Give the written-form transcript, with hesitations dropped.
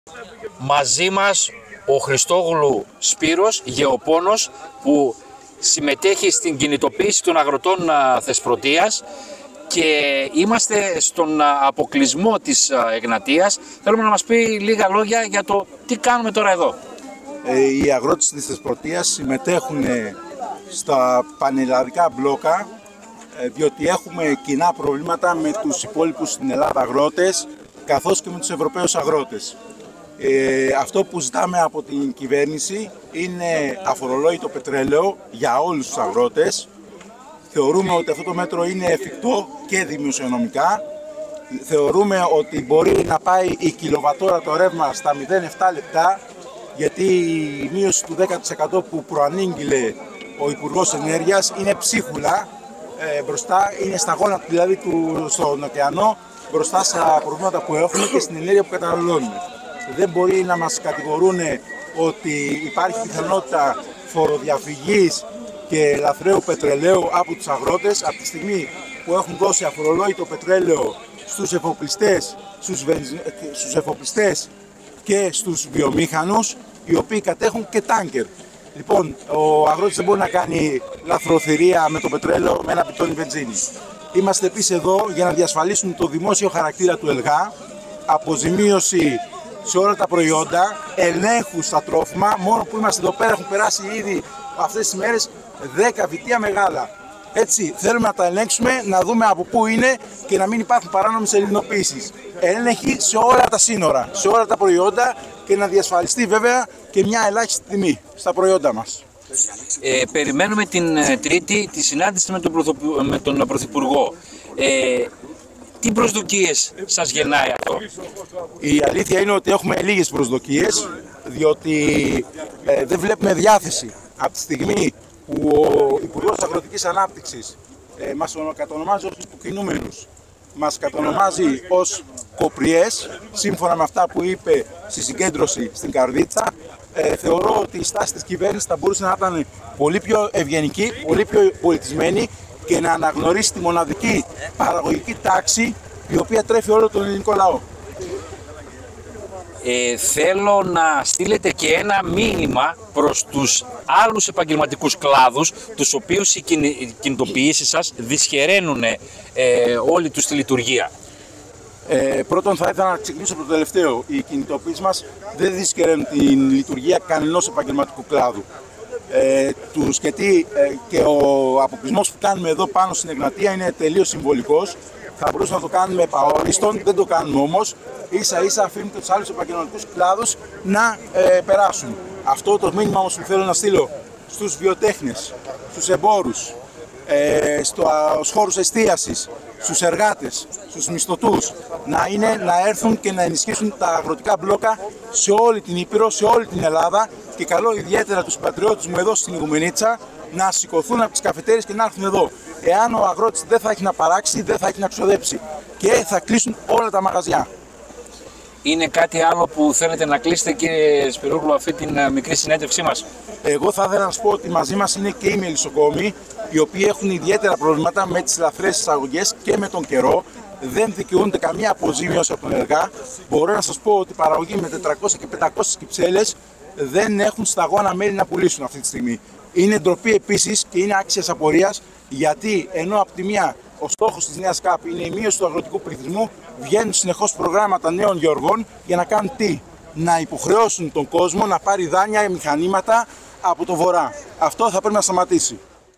Μαζί μας ο Χριστόγλου Σπύρος, γεωπόνος, που συμμετέχει στην κινητοποίηση των αγροτών Θεσπρωτείας και είμαστε στον αποκλεισμό της Εγνατίας. Θέλουμε να μας πει λίγα λόγια για το τι κάνουμε τώρα εδώ. Οι αγρότες της Θεσπρωτείας συμμετέχουν στα πανελλαδικά μπλόκα, διότι έχουμε κοινά προβλήματα με τους υπόλοιπους στην Ελλάδα αγρότες, καθώς και με τους Ευρωπαίους αγρότες. Αυτό που ζητάμε από την κυβέρνηση είναι αφορολόγητο πετρέλαιο για όλους τους αγρότες. Θεωρούμε ότι αυτό το μέτρο είναι εφικτό και δημοσιονομικά. Θεωρούμε ότι μπορεί να πάει η κιλοβατόρα το ρεύμα στα 0,7 λεπτά, γιατί η μείωση του 10% που προανήγγειλε ο Υπουργός Ενέργειας είναι ψίχουλα μπροστά, είναι στα γόνατα δηλαδή στον ωκεανό, μπροστά στα προβλήματα που έχουμε και στην ενέργεια που καταναλώνουμε. Δεν μπορεί να μας κατηγορούν ότι υπάρχει πιθανότητα φοροδιαφυγής και λαθρέου πετρελαίου από τους αγρότες, από τη στιγμή που έχουν δώσει αφορολόγητο πετρέλαιο στους εφοπλιστές και στους βιομήχανους, οι οποίοι κατέχουν και τάνκερ. Λοιπόν, ο αγρότης δεν μπορεί να κάνει λαθροθυρία με το πετρέλαιο με ένα πιτόνι βενζίνη. Είμαστε επίσης εδώ για να διασφαλίσουμε το δημόσιο χαρακτήρα του ΕΛΓΑ, αποζημίωση σε όλα τα προϊόντα, ελέγχου στα τρόφιμα. Μόνο που είμαστε εδώ πέρα έχουν περάσει ήδη αυτές τις μέρες 10 βιτία μεγάλα. Έτσι θέλουμε να τα ελέγξουμε, να δούμε από πού είναι και να μην υπάρχουν παράνομες ελληνοποίησεις. Έλεγχοι σε όλα τα σύνορα, σε όλα τα προϊόντα και να διασφαλιστεί βέβαια και μια ελάχιστη τιμή στα προϊόντα μας. Περιμένουμε την Τρίτη τη συνάντηση με τον Πρωθυπουργό. Τι προσδοκίες σας γεννάει αυτό? Η αλήθεια είναι ότι έχουμε λίγες προσδοκίες, διότι δεν βλέπουμε διάθεση από τη στιγμή που ο Υπουργός Αγροτικής Ανάπτυξης μας κατονομάζει ως υποκινούμενους, μας κατονομάζει ως κοπριές, σύμφωνα με αυτά που είπε στη συγκέντρωση στην Καρδίτσα. Θεωρώ ότι η στάση της κυβέρνησης θα μπορούσε να ήταν πολύ πιο ευγενική, πολύ πιο πολιτισμένη και να αναγνωρίσει τη μοναδική παραγωγική τάξη η οποία τρέφει όλο τον ελληνικό λαό. Θέλω να στείλετε και ένα μήνυμα προς τους άλλους επαγγελματικούς κλάδους, τους οποίους οι κινητοποιήσεις σας δυσχεραίνουν όλη τους τη λειτουργία. Πρώτον, θα ήθελα να ξεκινήσω από το τελευταίο. Οι κινητοποιήσεις μας δεν δυσχεραίνουν την λειτουργία κανενός επαγγελματικού κλάδου. Γιατί και ο αποκλεισμός που κάνουμε εδώ πάνω στην Εγνατία είναι τελείως συμβολικός. Θα μπορούσαμε να το κάνουμε επαόριστον, δεν το κάνουμε όμως. Ίσα ίσα αφήνουμε και τους άλλους επαγγελματικούς κλάδους να περάσουν. Αυτό το μήνυμα όμως που θέλω να στείλω στους βιοτέχνες, στους εμπόρους, στους χώρους εστίασης, στους εργάτες, στους μισθωτούς, να έρθουν και να ενισχύσουν τα αγροτικά μπλόκα σε όλη την Ήπειρο, σε όλη την Ελλάδα, και καλώ ιδιαίτερα τους πατριώτες μου εδώ στην Ιγουμενίτσα να σηκωθούν από τις καφετέρειες και να έρθουν εδώ. Εάν ο αγρότης δεν θα έχει να παράξει, δεν θα έχει να ξοδέψει και θα κλείσουν όλα τα μαγαζιά. Είναι κάτι άλλο που θέλετε να κλείσετε, κύριε Σπυρόγλου, αυτή την μικρή συνέντευξή μας? Εγώ θα ήθελα να σας πω ότι μαζί μας είναι και οι μελισσοκόμοι, οι οποίοι έχουν ιδιαίτερα προβλήματα με τις λαθρές εισαγωγές και με τον καιρό. Δεν δικαιούνται καμία αποζημίωση από τον ΕΛΓΑ. Μπορώ να σας πω ότι οι παραγωγοί με 400 και 500 κυψέλες δεν έχουν σταγόνα μέλι να πουλήσουν αυτή τη στιγμή. Είναι ντροπή επίσης και είναι άξιας απορίας, γιατί ενώ από τη μία ο στόχος της νέας ΚΑΠ είναι η μείωση του αγροτικού πληθυσμού, βγαίνουν συνεχώς προγράμματα νέων γεωργών για να κάνουν τι? Να υποχρεώσουν τον κόσμο να πάρει δάνεια, μηχανήματα από το βορρά. Αυτό θα πρέπει να σταματήσει.